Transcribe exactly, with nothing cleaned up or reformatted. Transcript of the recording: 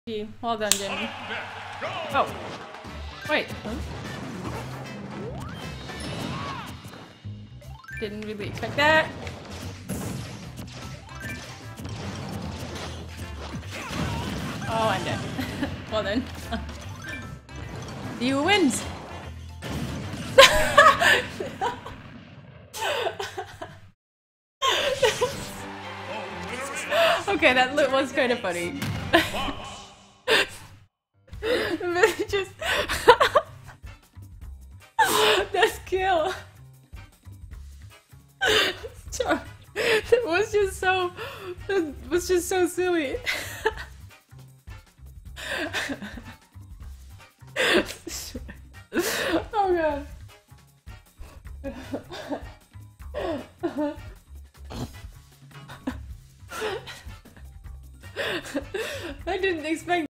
Gee, well done, Jamie. Oh. Wait. Huh? Didn't really expect that. Oh, I'm dead. Well then. You wins! Okay, that look was kind of funny. But just that skill. That was just so. That was just so silly. Oh god. I didn't expect